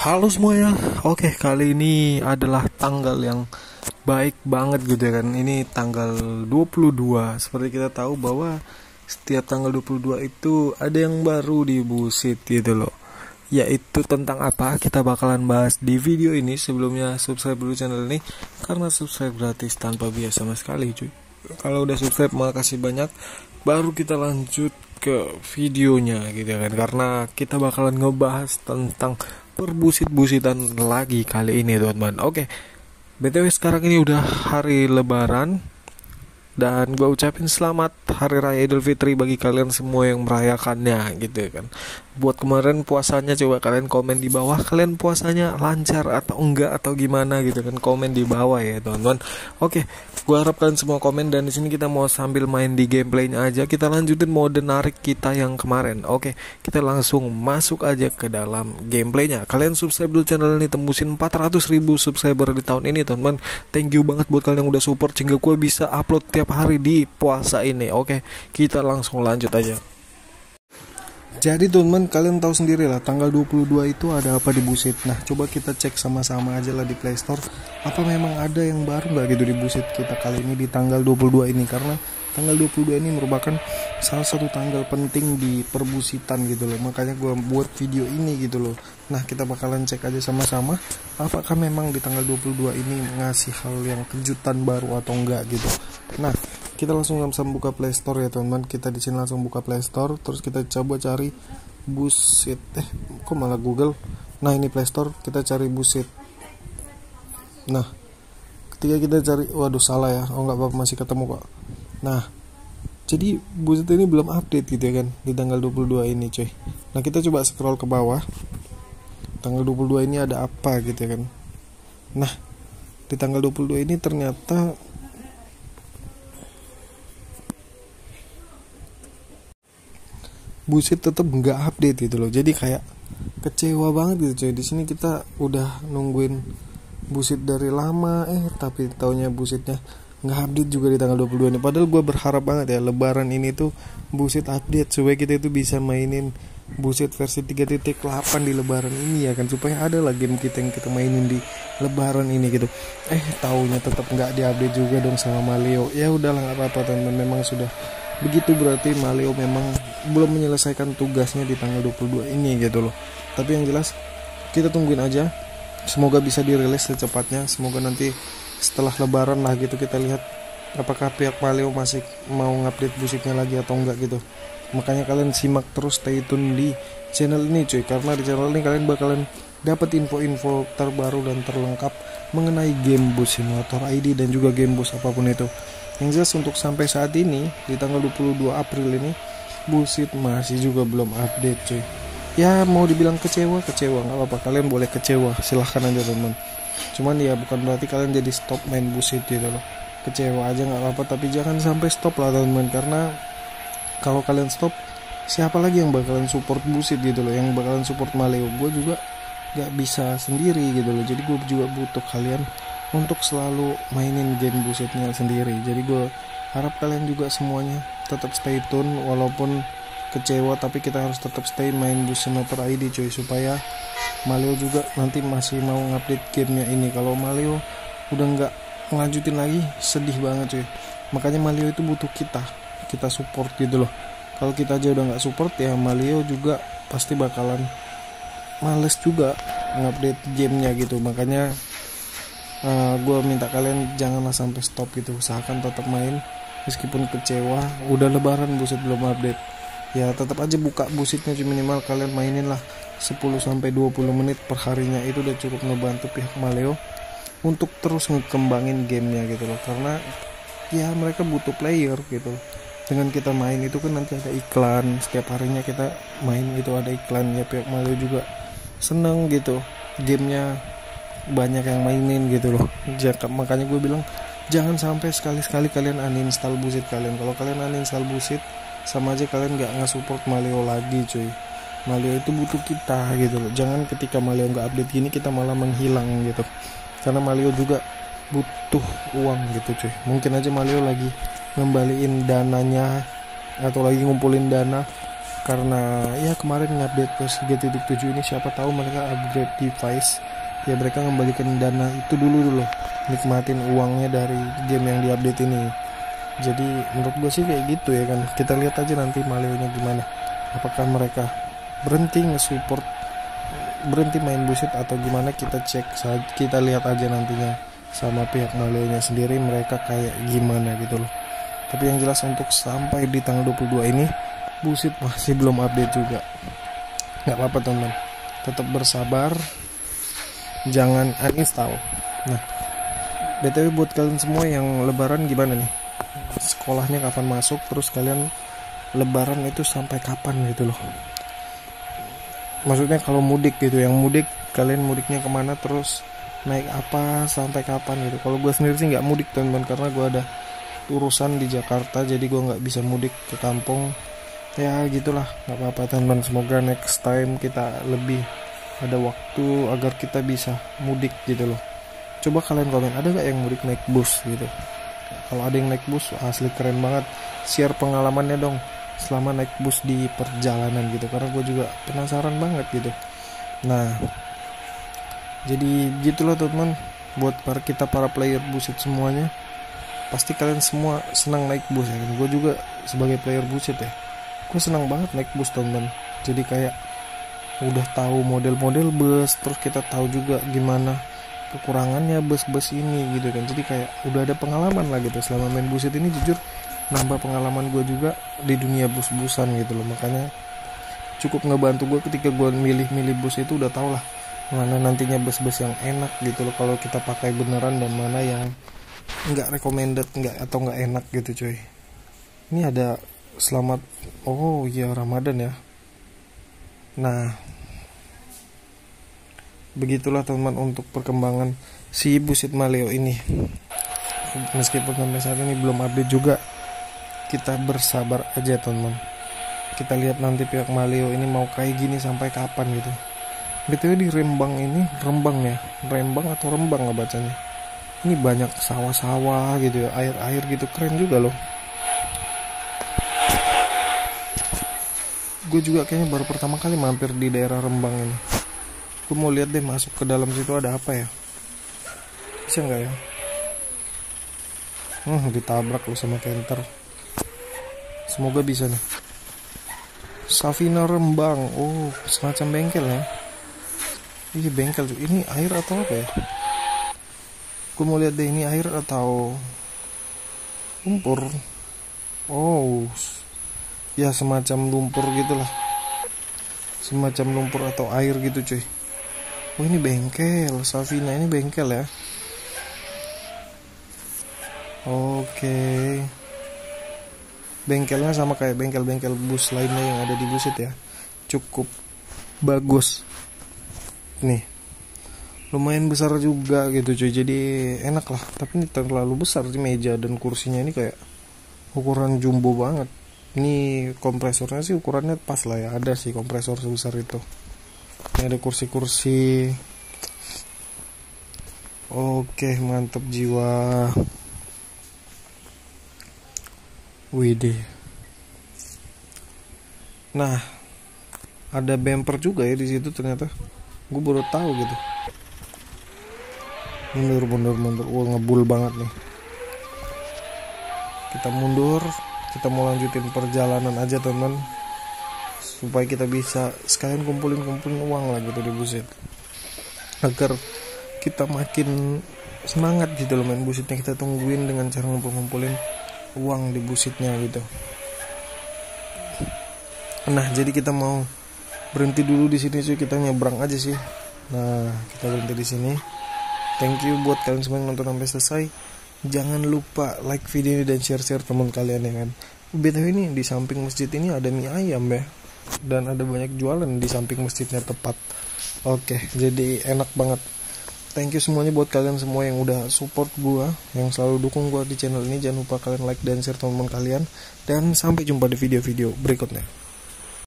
Halo semuanya. Oke, kali ini adalah tanggal yang baik banget gitu ya kan. Ini tanggal 22. Seperti kita tahu bahwa setiap tanggal 22 itu ada yang baru di Busit gitu loh. Yaitu tentang apa kita bakalan bahas di video ini. Sebelumnya subscribe dulu channel ini karena subscribe gratis tanpa biaya sama sekali cuy. Kalau udah subscribe makasih banyak. Baru kita lanjut ke videonya gitu kan, karena kita bakalan ngebahas tentang perbusit-busitan lagi kali ini teman-teman. Oke, BTW sekarang ini udah hari lebaran dan gue ucapin selamat Hari Raya Idul Fitri bagi kalian semua yang merayakannya gitu kan. Buat kemarin puasanya, coba kalian komen di bawah, kalian puasanya lancar atau enggak atau gimana gitu kan, komen di bawah ya teman-teman. Oke, gue harap kalian semua komen, dan di sini kita mau sambil main di gameplaynya aja. Kita lanjutin mode narik kita yang kemarin. Oke, kita langsung masuk aja ke dalam gameplaynya. Kalian subscribe dulu channel ini, tembusin 400.000 subscriber di tahun ini teman-teman. Thank you banget buat kalian yang udah support sehingga gue bisa upload tiap hari di puasa ini. Oke, kita langsung lanjut aja. Jadi teman-teman, kalian tahu sendiri lah tanggal 22 itu ada apa di Busit. Nah, coba kita cek sama-sama aja lah di Play Store. Apa memang ada yang baru nggak gitu di Busit kita kali ini di tanggal 22 ini. Karena tanggal 22 ini merupakan salah satu tanggal penting di perbusitan gitu loh. Makanya gue buat video ini gitu loh. Nah, kita bakalan cek aja sama-sama apakah memang di tanggal 22 ini ngasih hal yang kejutan baru atau enggak gitu. Nah, kita langsung buka Play Store ya teman-teman. Kita di sini langsung buka Play Store, terus kita coba cari Busit. Kok malah Google? Nah, ini Play Store, kita cari Busit. Nah, ketika kita cari, waduh salah ya. Oh nggak apa-apa, masih ketemu kok. Nah, jadi Busit ini belum update gitu ya kan di tanggal 22 ini coy. Nah, kita coba scroll ke bawah. Tanggal 22 ini ada apa gitu ya kan. Nah, di tanggal 22 ini ternyata Busit tetap nggak update gitu loh. Jadi kayak kecewa banget gitu coy. Di sini kita udah nungguin Busit dari lama, tapi taunya Busitnya nggak update juga di tanggal 22 ini. Padahal gue berharap banget ya Lebaran ini tuh Busit update supaya kita itu bisa mainin Busit versi 3.8 di Lebaran ini ya kan, supaya ada lah game kita yang kita mainin di Lebaran ini gitu. Taunya tetap nggak diupdate juga dong sama Maleo. Ya udahlah, nggak apa-apa teman-teman, memang sudah begitu, berarti Maleo memang belum menyelesaikan tugasnya di tanggal 22 ini gitu loh. Tapi yang jelas kita tungguin aja, semoga bisa dirilis secepatnya. Semoga nanti setelah Lebaran lah gitu kita lihat apakah pihak Maleo masih mau ngupdate Busitnya lagi atau enggak gitu. Makanya kalian simak terus, stay tune di channel ini cuy, karena di channel ini kalian bakalan dapat info-info terbaru dan terlengkap mengenai game Bus Simulator ID dan juga game bus apapun itu. Yang jelas untuk sampai saat ini di tanggal 22 April ini Busit masih juga belum update cuy. Ya mau dibilang kecewa nggak apa-apa, kalian boleh kecewa, silahkan aja teman. Cuman ya bukan berarti kalian jadi stop main Busit gitu loh. Kecewa aja nggak apa-apa, tapi jangan sampai stop lah teman-teman, karena kalau kalian stop, siapa lagi yang bakalan support Busit gitu loh, yang bakalan support Maleo? Gue juga nggak bisa sendiri gitu loh. Jadi gue juga butuh kalian untuk selalu mainin game Busitnya sendiri. Jadi gue harap kalian juga semuanya tetap stay tune, walaupun kecewa tapi kita harus tetap stay main Bus Simulator ID cuy, supaya Maleo juga nanti masih mau ngupdate gamenya ini. Kalau Maleo udah nggak ngelanjutin lagi, sedih banget cuy. Makanya Maleo itu butuh kita support gitu loh. Kalau kita aja udah nggak support ya Maleo juga pasti bakalan males juga ngupdate gamenya gitu. Makanya gue minta kalian janganlah sampai stop gitu, usahakan tetap main meskipun kecewa. Udah Lebaran Busit belum update, ya tetap aja buka Busitnya cuy, minimal kalian mainin lah 10-20 menit per harinya. Itu udah cukup ngebantu pihak Maleo untuk terus ngekembangin gamenya gitu loh, karena ya mereka butuh player gitu. Dengan kita main itu kan nanti ada iklan, setiap harinya kita main itu ada iklan, ya pihak Maleo juga seneng gitu gamenya banyak yang mainin gitu loh. Makanya gue bilang jangan sampai sekali-sekali kalian uninstall Busit kalian. Kalau kalian uninstall Busit, sama aja kalian gak nge-support Maleo lagi cuy. Maleo itu butuh kita gitu loh. Jangan ketika Maleo gak update gini kita malah menghilang gitu, karena Maleo juga butuh uang gitu cuy. Mungkin aja Maleo lagi ngembaliin dananya atau lagi ngumpulin dana karena ya kemarin ngupdate ke 3.7 ini, siapa tahu mereka upgrade device ya, mereka ngembalikan dana itu dulu nikmatin uangnya dari game yang diupdate ini. Jadi menurut gue sih kayak gitu ya kan. Kita lihat aja nanti Maleo-nya gimana, apakah mereka berhenti nge-support, berhenti main busit atau gimana. Kita lihat aja nantinya sama pihak Maleo-nya sendiri mereka kayak gimana gitu loh. Tapi yang jelas untuk sampai di tanggal 22 ini busit masih belum update juga. Gak apa-apa teman, tetap bersabar, jangan uninstall. Nah, BTW buat kalian semua yang lebaran gimana nih? Sekolahnya kapan masuk? Terus kalian lebaran itu sampai kapan gitu loh? Maksudnya kalau mudik gitu, yang mudik kalian mudiknya kemana, terus naik apa, sampai kapan gitu. Kalau gue sendiri sih nggak mudik teman-teman, karena gue ada urusan di Jakarta, jadi gue nggak bisa mudik ke kampung. Ya gitulah, nggak apa-apa teman-teman. Semoga next time kita lebih ada waktu agar kita bisa mudik gitu loh. Coba kalian komen, ada gak yang mudik naik bus gitu? Kalau ada yang naik bus, asli keren banget. Share pengalamannya dong selama naik bus di perjalanan gitu, karena gue juga penasaran banget gitu. Nah, jadi gitulah teman-teman, buat para player busit semuanya, pasti kalian semua senang naik bus ya kan. Gue juga sebagai player busit ya, gue senang banget naik bus teman-teman. Jadi kayak udah tahu model-model bus, terus kita tahu juga gimana kekurangannya bus-bus ini gitu kan. Jadi kayak udah ada pengalaman lah gitu selama main busit ini. Jujur nambah pengalaman gue juga di dunia bus-busan gitu loh. Makanya cukup ngebantu gue ketika gue milih-milih bus itu, udah tau lah mana nantinya bus-bus yang enak gitu loh kalau kita pakai beneran, dan mana yang nggak recommended, nggak enak gitu coy. Ini ada selamat, oh iya Ramadan ya. Nah, begitulah teman untuk perkembangan si busit Maleo ini. Meskipun sampai saat ini belum update juga, kita bersabar aja teman. Kita lihat nanti pihak Maleo ini mau kayak gini sampai kapan gitu. BTW di Rembang ini, Rembang ya, Rembang atau Rembang nggak bacanya. Ini banyak sawah-sawah gitu ya, air-air gitu, keren juga loh. Gue juga kayaknya baru pertama kali mampir di daerah Rembang ini. Gue mau lihat deh masuk ke dalam situ ada apa ya. Bisa nggak ya? Ditabrak lo sama Kenter. Semoga bisa nih. Safina Rembang, oh semacam bengkel ya. Ini bengkel tuh. Ini air atau apa ya? Gue mau lihat deh, ini air atau lumpur. Oh ya, semacam lumpur gitulah, semacam lumpur atau air gitu cuy. Oh ini bengkel, Safina ini bengkel ya. Oke. Bengkelnya sama kayak bengkel-bengkel bus lainnya yang ada di busit ya. Cukup bagus. Nih, lumayan besar juga gitu cuy, jadi enak lah. Tapi ini terlalu besar sih, meja dan kursinya ini kayak ukuran jumbo banget. Ini kompresornya sih ukurannya pas lah ya, ada sih kompresor sebesar itu. Ini ada kursi-kursi. Oke, mantep jiwa. Widih. Nah, ada bumper juga ya di situ ternyata. Gue baru tahu gitu. Mundur. Wah, ngebul banget nih. Kita mundur. Kita mau lanjutin perjalanan aja teman, supaya kita bisa sekalian kumpulin uang lah gitu di busit, agar kita makin semangat gitu loh main busitnya. Kita tungguin dengan cara ngumpulin uang di busitnya gitu. Nah, jadi kita mau berhenti dulu di sini cuy, kita nyebrang aja sih. Nah, kita berhenti di sini. Thank you buat kalian semua yang nonton sampai selesai. Jangan lupa like video ini dan share teman kalian ya kan. BTW ini di samping masjid ini ada mie ayam ya, dan ada banyak jualan di samping masjidnya tepat. Oke, jadi enak banget. Thank you semuanya buat kalian semua yang udah support gua, yang selalu dukung gua di channel ini. Jangan lupa kalian like dan share teman-teman kalian, dan sampai jumpa di video-video berikutnya.